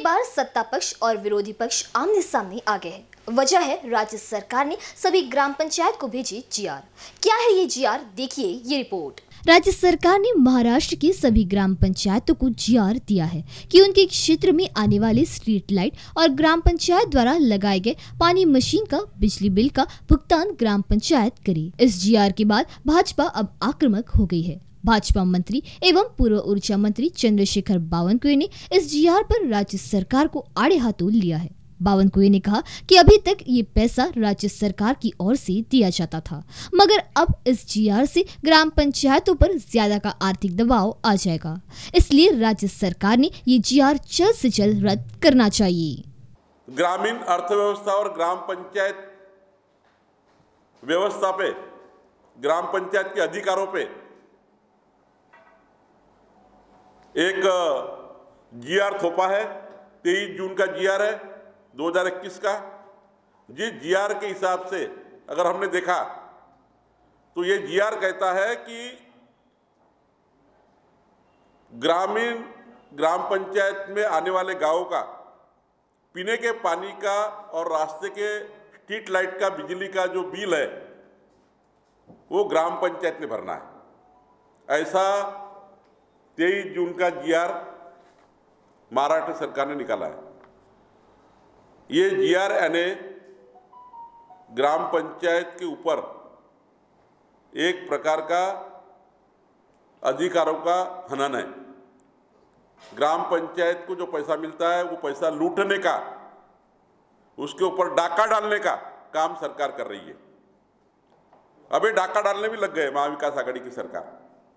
एक बार सत्ता पक्ष और विरोधी पक्ष आमने सामने आ गए हैं। वजह है राज्य सरकार ने सभी ग्राम पंचायत को भेजी जीआर। क्या है ये जीआर, देखिए ये रिपोर्ट। राज्य सरकार ने महाराष्ट्र की सभी ग्राम पंचायतों को जीआर दिया है कि उनके क्षेत्र में आने वाले स्ट्रीट लाइट और ग्राम पंचायत द्वारा लगाए गए पानी मशीन का बिजली बिल का भुगतान ग्राम पंचायत करे। इस जीआर के बाद भाजपा अब आक्रामक हो गई है। भाजपा मंत्री एवं पूर्व ऊर्जा मंत्री चंद्रशेखर बावनकुळे ने इस जीआर पर राज्य सरकार को आड़े हाथों लिया है। बावनकुळे ने कहा कि अभी तक ये पैसा राज्य सरकार की ओर से दिया जाता था, मगर अब इस जीआर से ग्राम पंचायतों पर ज्यादा का आर्थिक दबाव आ जाएगा, इसलिए राज्य सरकार ने ये जीआर जल्द से जल्द रद्द करना चाहिए। ग्रामीण अर्थव्यवस्था और ग्राम पंचायत व्यवस्था पे, ग्राम पंचायत के अधिकारों पे एक जीआर थोपा है। 23 जून का जीआर है 2021 का। जिस जीआर के हिसाब से अगर हमने देखा तो ये जीआर कहता है कि ग्राम पंचायत में आने वाले गांवों का पीने के पानी का और रास्ते के स्ट्रीट लाइट का बिजली का जो बिल है वो ग्राम पंचायत ने भरना है। ऐसा 23 जून का जीआर महाराष्ट्र सरकार ने निकाला है। ये जीआर यानी ग्राम पंचायत के ऊपर एक प्रकार का अधिकारों का हनन है। ग्राम पंचायत को जो पैसा मिलता है वो पैसा लूटने का, उसके ऊपर डाका डालने का काम सरकार कर रही है। अबे डाका डालने भी लग गए महाविकास आघाड़ी की सरकार।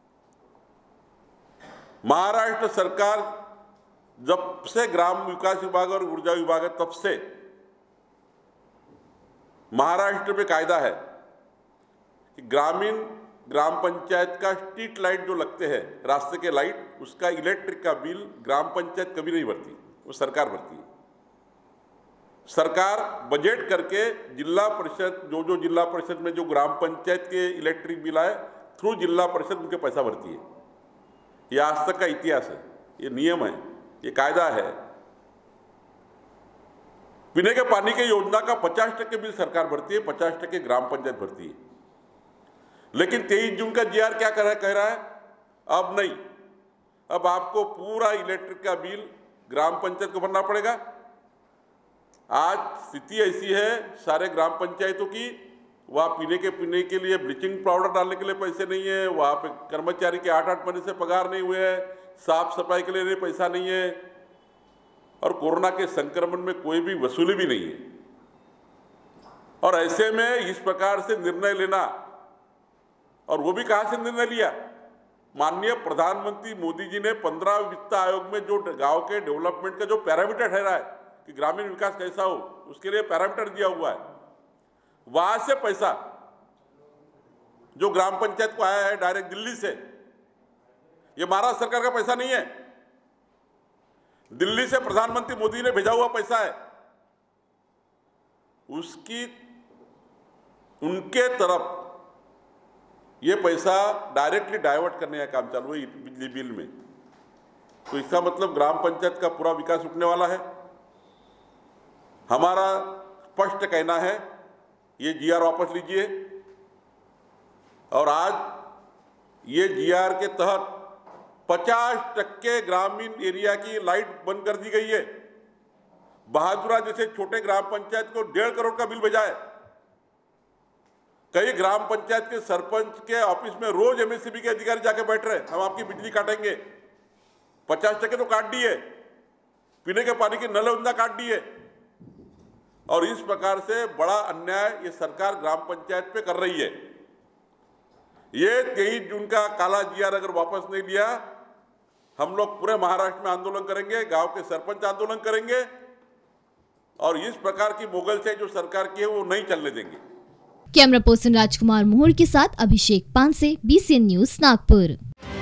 महाराष्ट्र सरकार जब से ग्राम विकास विभाग और ऊर्जा विभाग है तब से महाराष्ट्र में कायदा है कि ग्राम पंचायत का स्ट्रीट लाइट जो लगते हैं, रास्ते के लाइट, उसका इलेक्ट्रिक का बिल ग्राम पंचायत कभी नहीं भरती, वो सरकार भरती है। सरकार बजट करके जिला परिषद, जो जिला परिषद में जो ग्राम पंचायत के इलेक्ट्रिक बिल आए थ्रू जिला परिषद उनके पैसा भरती है। ये आज तक का इतिहास है, ये नियम है, ये कायदा है। पीने के पानी की योजना का 50% बिल सरकार भरती है, 50% ग्राम पंचायत भरती है। लेकिन 23 जून का जीआर क्या कह रहा है? अब नहीं, अब आपको पूरा इलेक्ट्रिक का बिल ग्राम पंचायत को भरना पड़ेगा। आज स्थिति ऐसी है सारे ग्राम पंचायतों की, वहाँ पीने के लिए ब्लीचिंग पाउडर डालने के लिए पैसे नहीं है, वहाँ पे कर्मचारी के 8 महीने से पगार नहीं हुए हैं, साफ सफाई के लिए पैसा नहीं है, और कोरोना के संक्रमण में कोई भी वसूली भी नहीं है। और ऐसे में इस प्रकार से निर्णय लेना, और वो भी कहाँ से निर्णय लिया? माननीय प्रधानमंत्री मोदी जी ने 15 वित्त आयोग में जो गांव के डेवलपमेंट का जो पैरामीटर ठहरा है कि ग्रामीण विकास कैसा हो, उसके लिए पैरामीटर दिया हुआ है। वहां से पैसा जो ग्राम पंचायत को आया है डायरेक्ट दिल्ली से, ये महाराष्ट्र सरकार का पैसा नहीं है, दिल्ली से प्रधानमंत्री मोदी ने भेजा हुआ पैसा है। उनके तरफ ये पैसा डायरेक्टली डाइवर्ट करने का काम चालू है बिजली बिल में। तो इसका मतलब ग्राम पंचायत का पूरा विकास उठने वाला है। हमारा स्पष्ट कहना है, ये जीआर वापस लीजिए। और आज ये जीआर के तहत 50% ग्रामीण एरिया की लाइट बंद कर दी गई है। बहादुरा जैसे छोटे ग्राम पंचायत को 1.5 करोड़ का बिल भेजा है। कई ग्राम पंचायत के सरपंच के ऑफिस में रोज एमएससीबी के अधिकारी जाके बैठ रहे, हम आपकी बिजली काटेंगे। 50% तो काट दी है, पीने के पानी की नल योजना काट दी है। और इस प्रकार से बड़ा अन्याय ये सरकार ग्राम पंचायत पे कर रही है। ये 23 जून का काला जीआर अगर वापस नहीं लिया, हम लोग पूरे महाराष्ट्र में आंदोलन करेंगे, गांव के सरपंच आंदोलन करेंगे, और इस प्रकार की मोगलशाही जो सरकार की है वो नहीं चलने देंगे। कैमरा पर्सन राजकुमार मोहर के साथ अभिषेक पानसे, BCN न्यूज नागपुर।